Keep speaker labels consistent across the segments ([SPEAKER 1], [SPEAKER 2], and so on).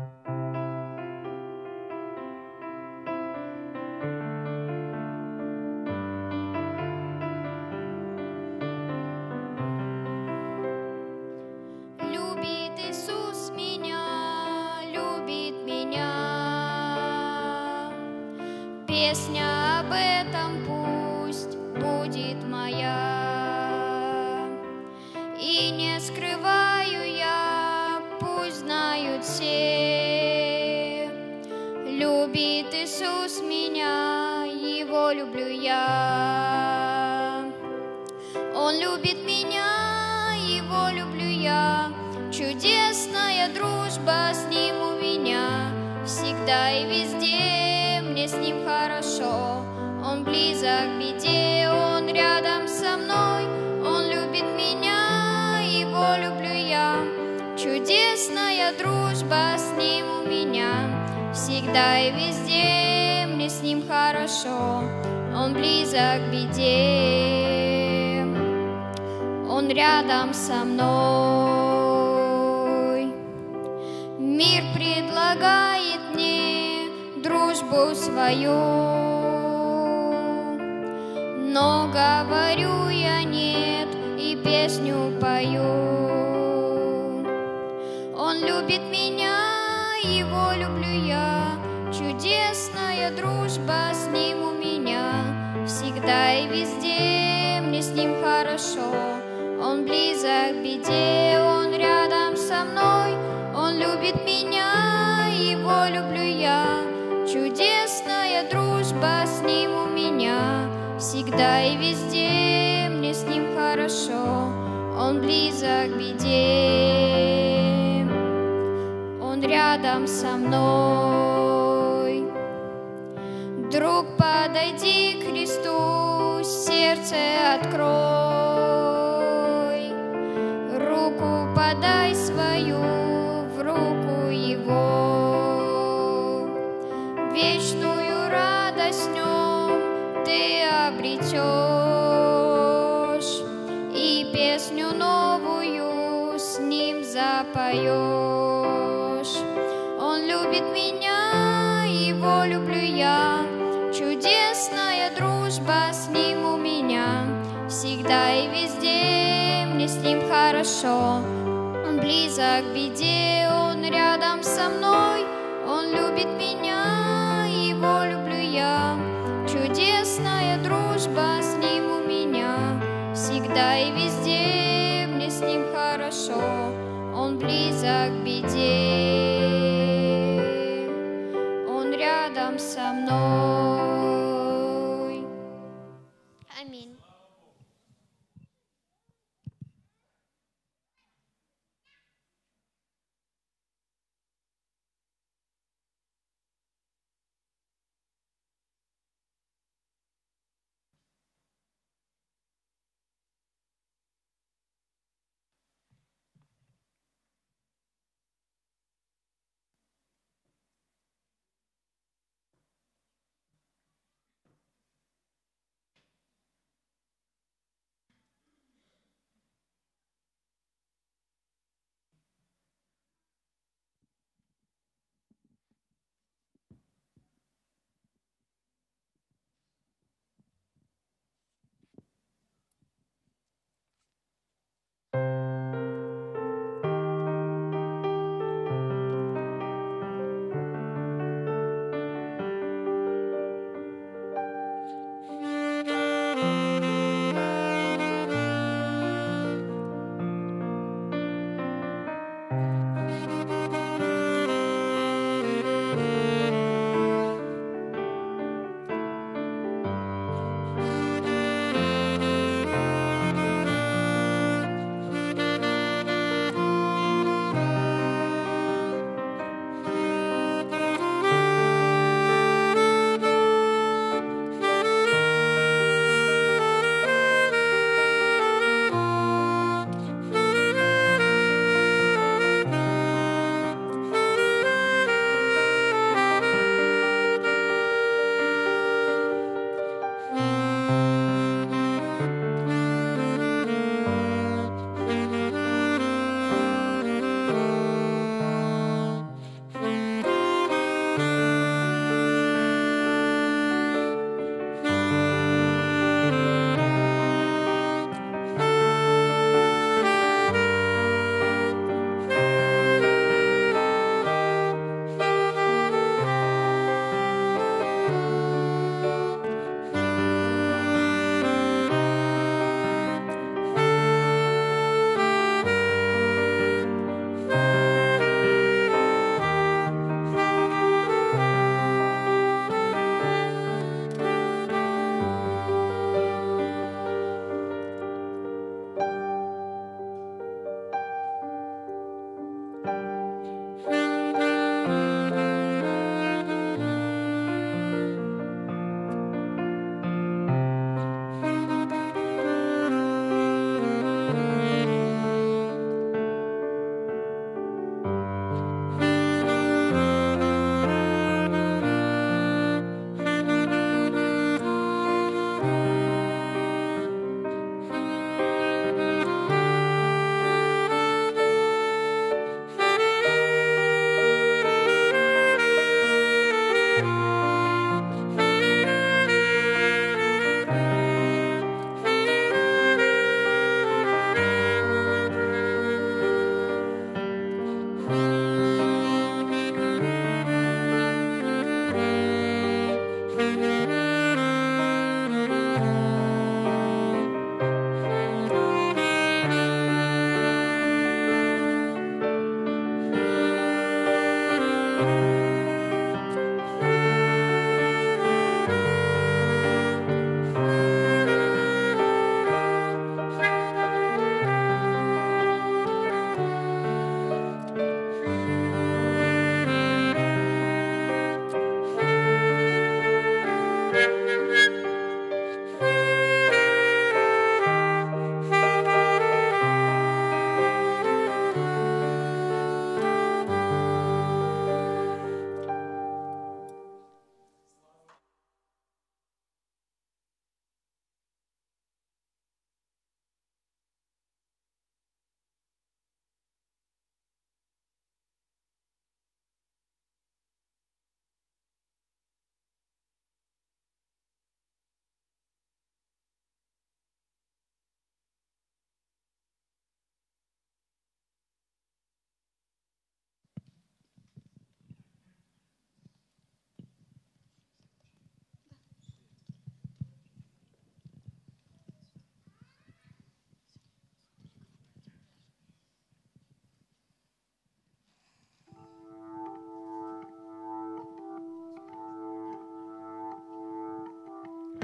[SPEAKER 1] Любит Иисус меня, любит меня. Песня об этом пусть будет моя. И не скрываю я, пусть знают все. Любит Иисус меня, Его люблю я. Он любит меня, Его люблю я. Чудесная дружба с Ним у меня. Всегда и везде мне с Ним хорошо. Он близок в беде, Он рядом со мной. Он любит меня, Его люблю я. Чудесная дружба с Ним у меня. Всегда и везде мне с Ним хорошо. Он близок в беде, Он рядом со мной. Мир предлагает мне дружбу свою, но говорю я нет и песню пою. Он любит меня, Его люблю я. Чудесная дружба с Ним у меня. Всегда и везде мне с Ним хорошо. Он близок в беде, Он рядом со мной. Он любит меня, Его люблю я. Чудесная дружба с Ним у меня. Всегда и везде мне с Ним хорошо. Он близок в беде, Он рядом со мной. Друг, подойди к Христу, сердце открой. Руку подай свою в руку Его. Вечную радость в Нем ты обретешь, и песню новую с Ним запоешь. Он любит меня, Его люблю я. Чудесная дружба с Ним у меня. Всегда и везде мне с Ним хорошо. Он близок в беде, Он рядом со мной. Он любит меня, Его люблю я. Чудесная дружба с Ним у меня. Всегда и везде мне с Ним хорошо. Он близок в беде, Он рядом со мной. Аминь.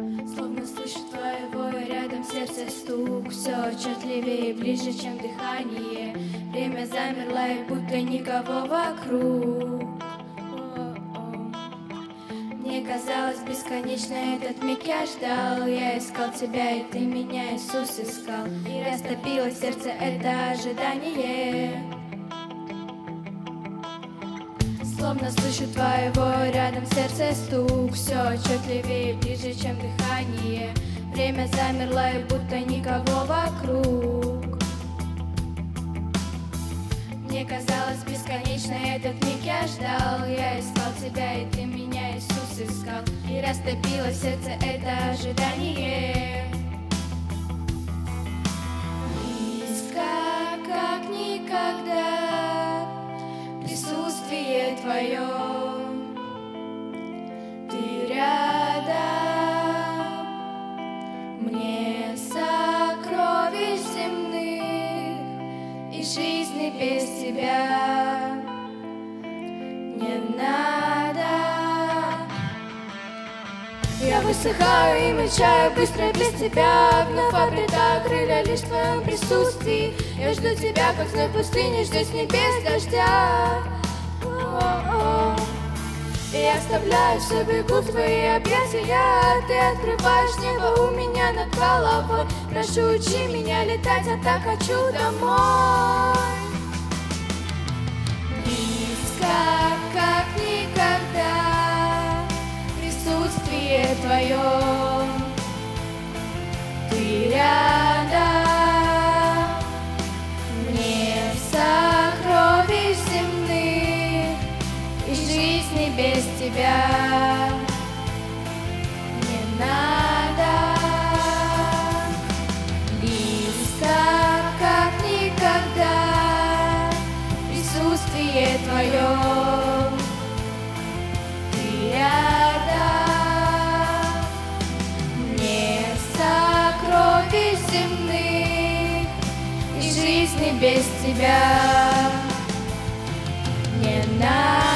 [SPEAKER 2] Словно слышу твоего рядом сердце стук, все отчетливее, ближе, чем дыхание. Время замерло, и будто никого вокруг. Мне казалось бесконечно этот миг я ждал. Я искал тебя, и ты меня, Иисус, искал. И растопило сердце это ожидание. Словно слышу твоего рядом сердце стук, все отчетливее, ближе, чем дыхание. Время замерло, и будто никого вокруг. Мне казалось бесконечно этот миг я ждал. Я искал тебя, и ты меня, Иисус, искал. И растопило сердце это ожидание. Близко, как никогда, присутствие твое. Ты рядом, мне сокровищ земных и жизни без тебя не надо. Я высыхаю и мельчаю быстро без тебя, вновь обретаю крылья лишь в твоем присутствии. Я жду тебя, как зной пустыни ждет с небес дождя. И я оставляю все, бегу в твои объятия. Ты открываешь небо у меня над головой. Прошу, учи меня летать, я так хочу домой. Близко, как никогда, присутствие твое. Ты рядом, мне сокровищ земных и жизни без тебя не надо. Близко, как никогда, присутствие твое. Ты рядом, мне сокровищ земных и жизни без тебя не надо.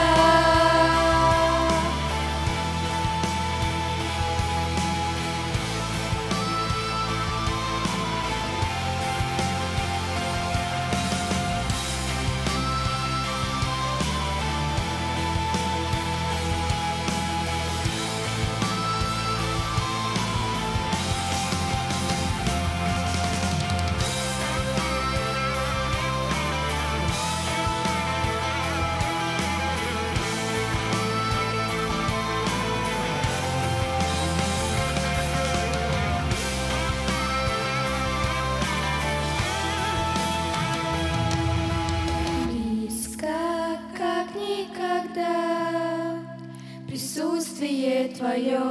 [SPEAKER 2] Присутствие твое,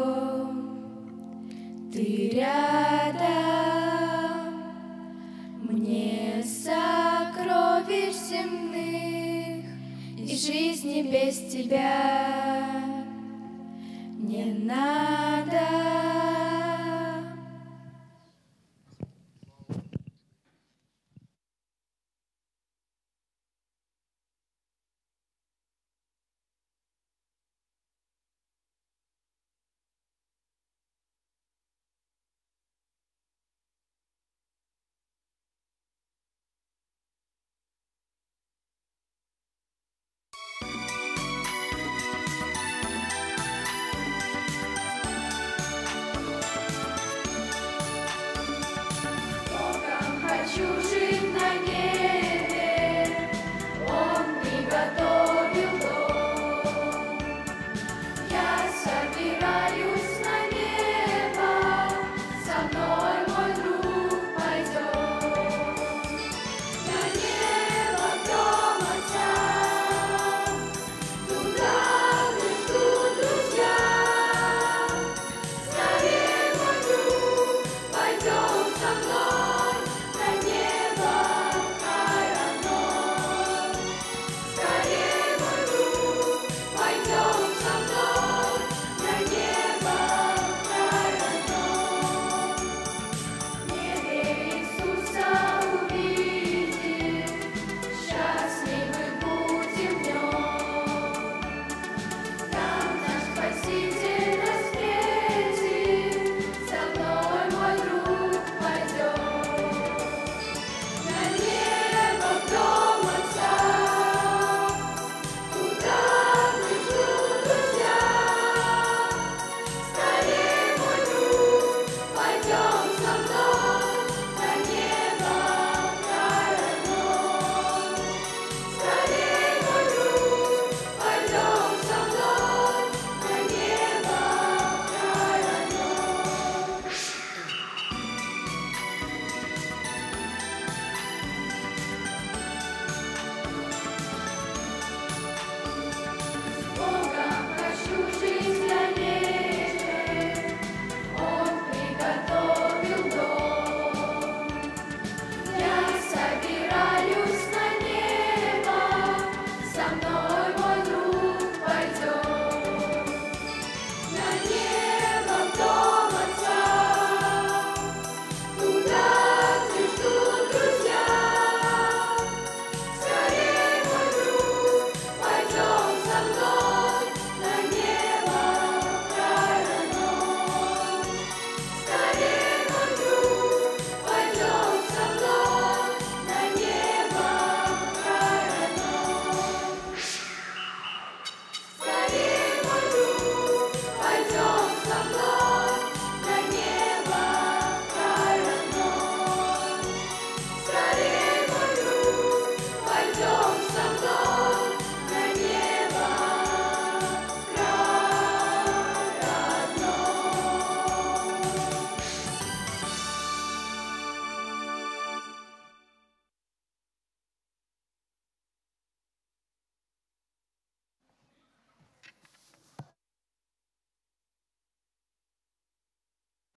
[SPEAKER 2] ты рядом, мне сокровищ земных и жизни без тебя